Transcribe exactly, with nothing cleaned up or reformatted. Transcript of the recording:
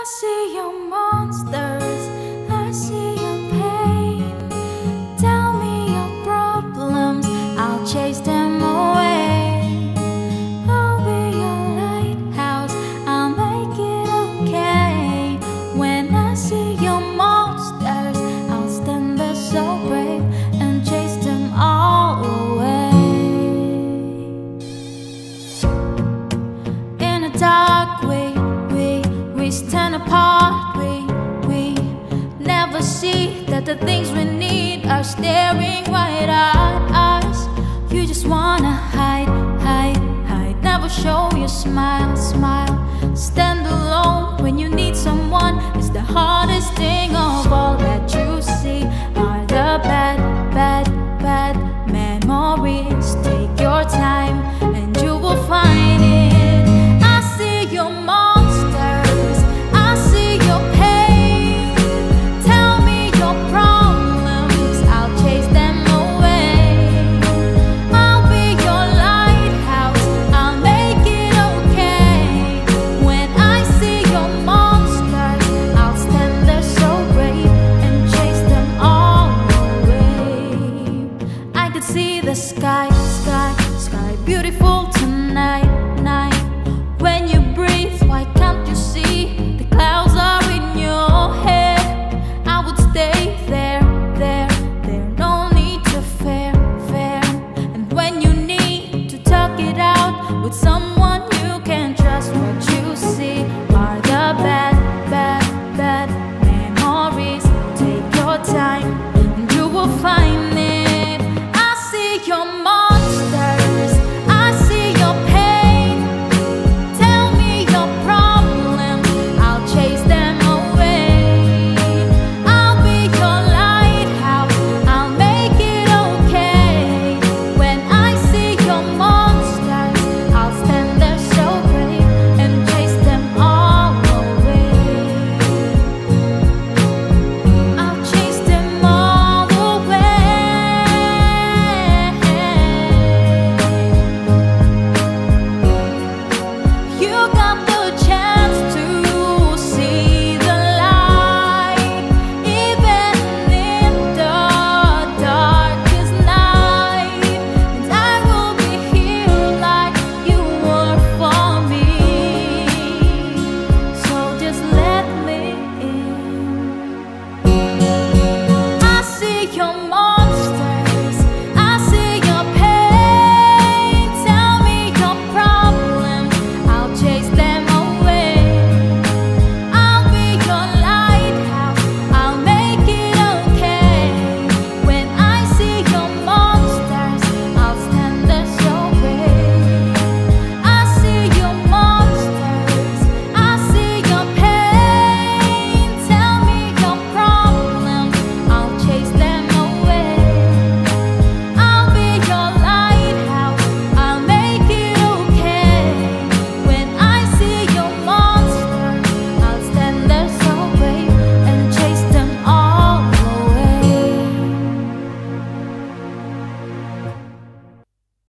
see your monsters, I see your pain. Tell me your problems, I'll chase them away. I'll be your lighthouse, I'll make it okay. When I see your monsters, I'll stand there so brave and chase them all away. In a dark way, we stand apart, we, we never see that the things we need are staring right at us. You just wanna hide, hide, hide. Never show your smile, smile. Stand alone when you need someone